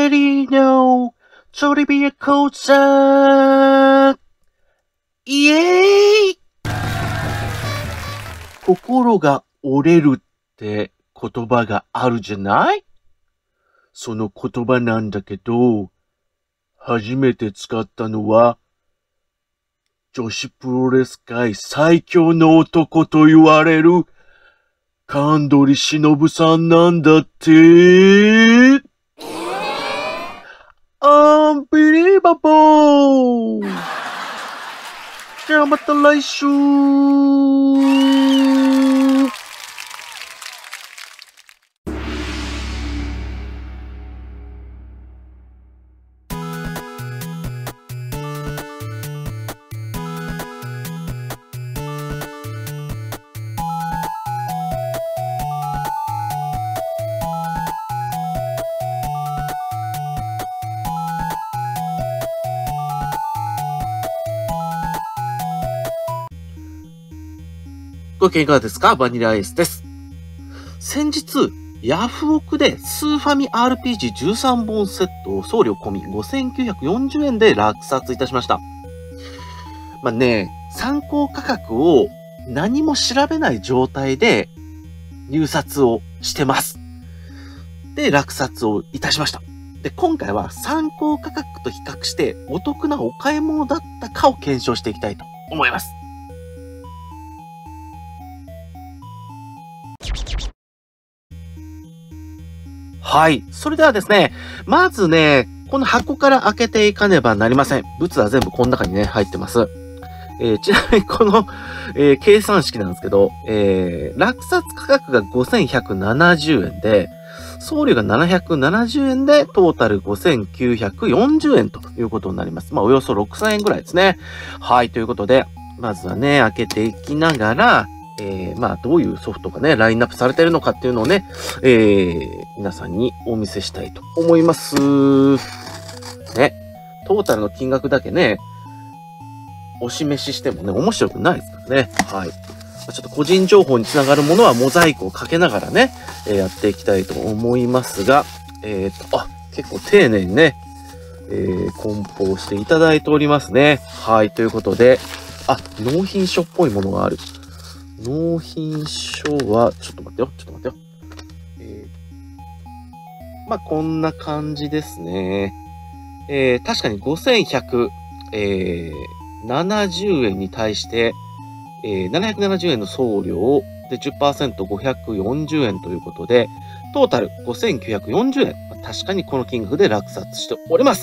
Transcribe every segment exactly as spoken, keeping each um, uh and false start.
ェリーのトリビア講座イエーイ。心が折れるって言葉があるじゃない？その言葉なんだけど、初めて使ったのは、女子プロレス界最強の男と言われる、神取忍さんなんだって。アンビリーバボー。じゃあまた来週。ご機嫌いかがですか？バニラアイスです。先日、ヤフオクでスーファミ アールピージーじゅうさんぼんセットを送料込みごせんきゅうひゃくよんじゅうえんで落札いたしました。まあね、参考価格を何も調べない状態で入札をしてます。で、落札をいたしました。で、今回は参考価格と比較してお得なお買い物だったかを検証していきたいと思います。はい。それではですね、まずね、この箱から開けていかねばなりません。物は全部この中にね、入ってます。えー、ちなみにこの、えー、計算式なんですけど、えー、落札価格がごせんひゃくななじゅうえんで、送料がななひゃくななじゅうえんで、トータルごせんきゅうひゃくよんじゅうえんということになります。まあ、およそろくせんえんぐらいですね。はい。ということで、まずはね、開けていきながら、えー、まあ、どういうソフトがね、ラインナップされているのかっていうのをね、えー、皆さんにお見せしたいと思います。ね。トータルの金額だけね、お示ししてもね、面白くないですからね。はい。ちょっと個人情報につながるものはモザイクをかけながらね、えー、やっていきたいと思いますが、えーと、あ、結構丁寧にね、えー、梱包していただいておりますね。はい。ということで、あ、納品書っぽいものがある。納品書は、ちょっと待ってよ、ちょっと待ってよ。えー、まあ、こんな感じですね。えー、確かにごせんひゃくななじゅうえんに対して、えー、ななひゃくななじゅうえんの送料で じゅっパーセントごひゃくよんじゅうえんということで、トータルごせんきゅうひゃくよんじゅうえん。まあ、確かにこの金額で落札しております。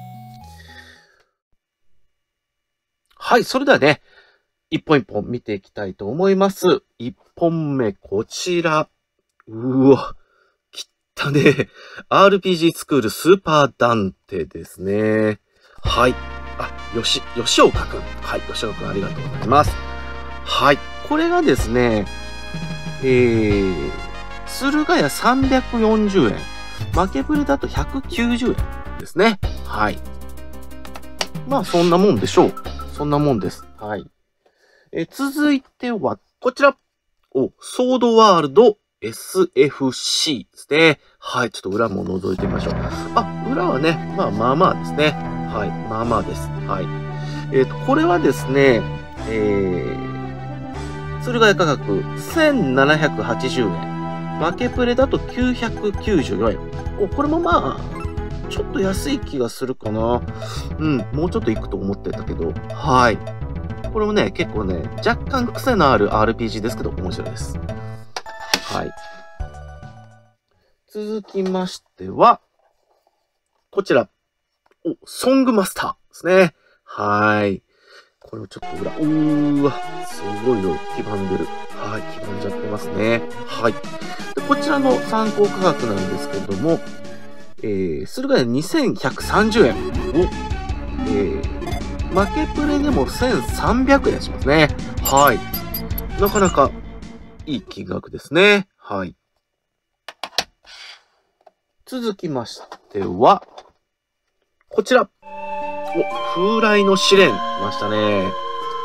はい、それではね、一本一本見ていきたいと思います。一本目、こちら。うわ、きったね。アールピージー スクールスーパーダンテですね。はい。あ、よし、吉岡くん。はい、吉岡くんありがとうございます。はい。これがですね、えー、駿河屋さんびゃくよんじゅうえん。負けぶれだとひゃくきゅうじゅうえんですね。はい。まあ、そんなもんでしょう。そんなもんです。はい。え続いては、こちら。お、ソードワールド エスエフシー ですね。はい。ちょっと裏も覗いてみましょう。あ、裏はね、まあまあまあですね。はい。まあまあです。はい。えっと、これはですね、えー、鶴ヶ谷価格せんななひゃくはちじゅうえん。負けプレだときゅうひゃくきゅうじゅうよえん。お、これもまあ、ちょっと安い気がするかな。うん、もうちょっといくと思ってたけど。はい。これもね、結構ね、若干癖のある アールピージー ですけど、面白いです。はい。続きましては、こちら。お、ソングマスターですね。はい。これをちょっと裏、うーわ、すごいよ、黄ばんでる。はい、黄ばんじゃってますね。はい。でこちらの参考価格なんですけれども、えー、駿河屋にせんひゃくさんじゅうえんを、えー、負けプレでもせんさんびゃくえんしますね。はい。なかなかいい金額ですね。はい。続きましては、こちら。お、風来の試練。ましたね。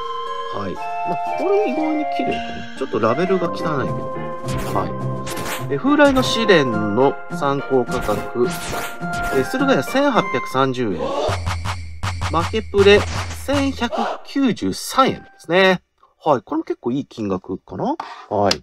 はい。まあ、これ意外に綺麗かな。ちょっとラベルが汚いけど。はい。 え風来の試練の参考価格、え駿河屋せんはっぴゃくさんじゅうえん。負けプレせんひゃくきゅうじゅうさんえんですね。はい。これも結構いい金額かな？はい。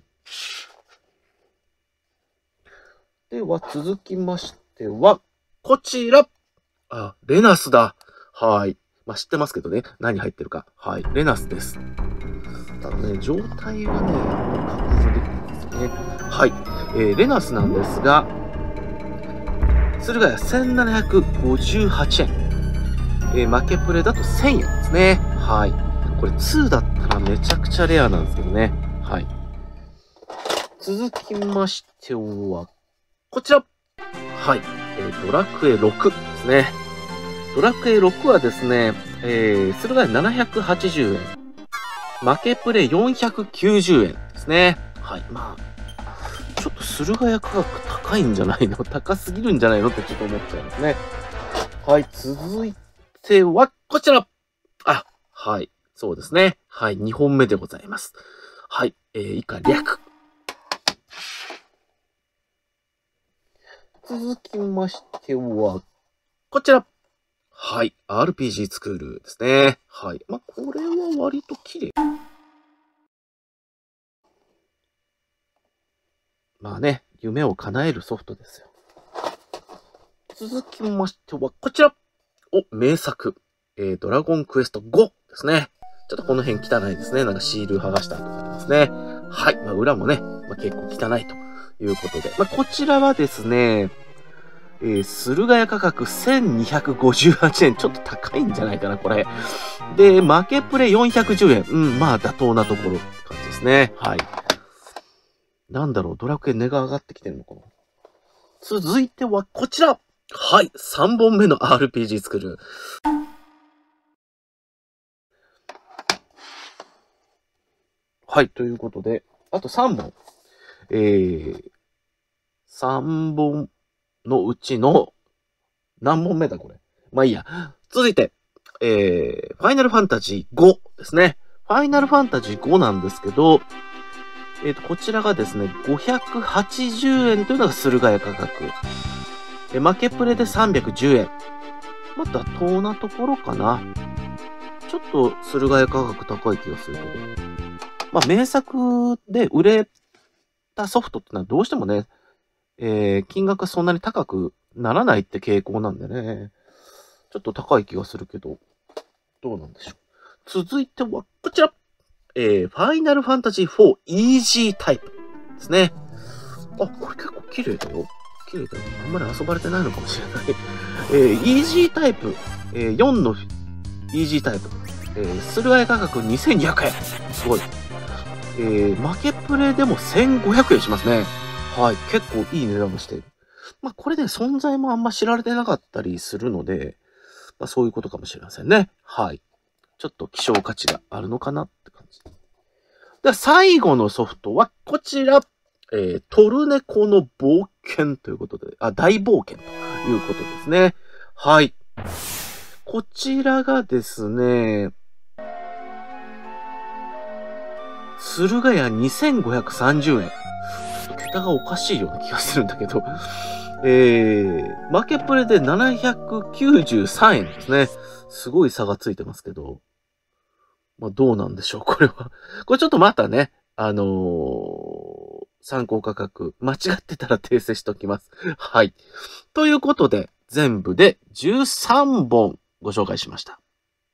では、続きましては、こちら。あ、レナスだ。はい。まあ、知ってますけどね。何入ってるか。はい。レナスです。ただね、状態はね、確認できないんですよね。はい。えー、レナスなんですが、駿河屋せんななひゃくごじゅうはちえん。えー、負けプレだとせんえんですね。はい。これにだったらめちゃくちゃレアなんですけどね。はい。続きましては、こちら。はい。えー、ドラクエろくですね。ドラクエろくはですね、えー、駿河屋ななひゃくはちじゅうえん。負けプレよんひゃくきゅうじゅうえんですね。はい。まあ、ちょっと駿河屋価格高いんじゃないの高すぎるんじゃないのってちょっと思っちゃいますね。はい。続いては、こちら。あ、はい。そうですね。はい。にほんめでございます。はい。えー、以下略。続きましては、こちら。はい。アールピージー スクールですね。はい。まあ、これは割と綺麗。まあね、夢を叶えるソフトですよ。続きましては、こちら。お、名作。えー、ドラゴンクエストごですね。ちょっとこの辺汚いですね。なんかシール剥がした跡がありますね。はい。まあ、裏もね、まあ、結構汚いということで。まあ、こちらはですね、えー、駿河屋価格せんにひゃくごじゅうはちえん。ちょっと高いんじゃないかな、これ。で、負けプレよんひゃくじゅうえん。うん、まあ、妥当なところって感じですね。はい。なんだろう、ドラクエ値が上がってきてるのかな。続いてはこちら。はい。さんぼんめの アールピージー 作る。はい。ということで、あとさんぼん。えー、さんぼんのうちの、何本目だこれ。まあいいや。続いて、えー、ファイナルファンタジーごですね。ファイナルファンタジーごなんですけど、えっと、こちらがですね、ごひゃくはちじゅうえんというのが駿河屋価格。え、負けプレでさんびゃくじゅうえん。まあ、妥当なところかな。ちょっと駿河屋価格高い気がするけど。まあ、名作で売れたソフトってのはどうしてもね、えー、金額がそんなに高くならないって傾向なんでね。ちょっと高い気がするけど、どうなんでしょう。続いてはこちら。えー、ファイナルファンタジーフォーイージータイプですね。あ、これ結構綺麗だよ。綺麗だよ。あんまり遊ばれてないのかもしれない。えー、イージータイプ、えー、よんのイージータイプ、えー、駿河屋価格にせんにひゃくえん。すごい。えー、負けプレでもせんごひゃくえんしますね。はい。結構いい値段をしている。まあ、これで存在もあんま知られてなかったりするので、まあ、そういうことかもしれませんね。はい。ちょっと希少価値があるのかなって感じ。では、最後のソフトはこちら。えー、トルネコの冒険ということで、あ、大冒険ということですね。はい。こちらがですね、駿河屋にせんごひゃくさんじゅうえん。ちょっと桁がおかしいような気がするんだけど。えー、負けプレでななひゃくきゅうじゅうさんえんですね。すごい差がついてますけど。まあ、どうなんでしょう、これは。これちょっとまたね、あのー、参考価格、間違ってたら訂正しときます。はい。ということで、全部でじゅうさんぼんご紹介しました。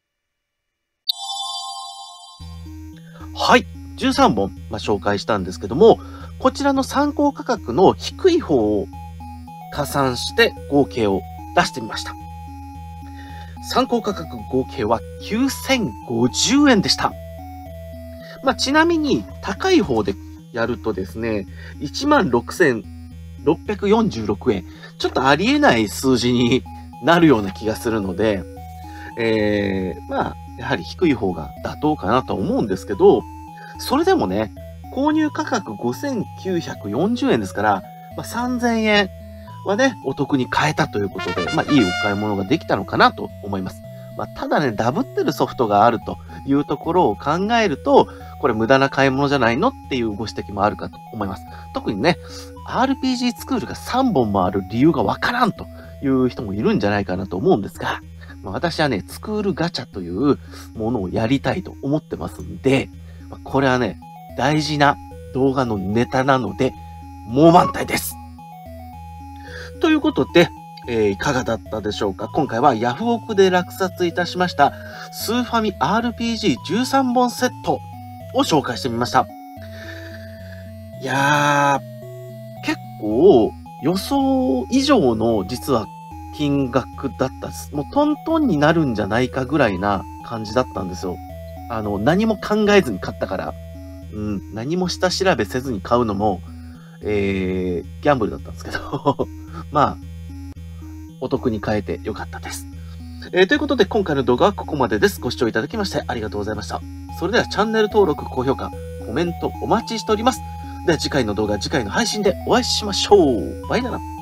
はい。じゅうさんぼん、まあ、紹介したんですけども、こちらの参考価格の低い方を加算して合計を出してみました。参考価格合計はきゅうせんごじゅうえんでした。まあ、ちなみに高い方でやるとですね、いちまんろくせんろっぴゃくよんじゅうろくえん。ちょっとありえない数字になるような気がするので、えー、まあ、やはり低い方が妥当かなと思うんですけど、それでもね、購入価格ごせんきゅうひゃくよんじゅうえんですから、まあ、さんぜんえんはね、お得に買えたということで、まあ、いいお買い物ができたのかなと思います。 まあ、ただね、ダブってるソフトがあるというところを考えると、これ無駄な買い物じゃないのっていうご指摘もあるかと思います。特にね、アールピージー スクールがさんぼんもある理由がわからんという人もいるんじゃないかなと思うんですが、まあ、私はね、スクールガチャというものをやりたいと思ってますんで、まあ、これはね、大事な動画のネタなので、もう満タイです。ということで、えー、いかがだったでしょうか。今回はヤフオクで落札いたしましたスーファミ アールピージーじゅうさんぼんセットを紹介してみました。いやー、結構予想以上の実は金額だったです。もうトントンになるんじゃないかぐらいな感じだったんですよ。あの、何も考えずに買ったから、うん、何も下調べせずに買うのも、えー、ギャンブルだったんですけど、まあ、お得に買えてよかったです。えー、ということで今回の動画はここまでです。ご視聴いただきましてありがとうございました。それではチャンネル登録、高評価、コメントお待ちしております。では次回の動画、次回の配信でお会いしましょう。バイナラ。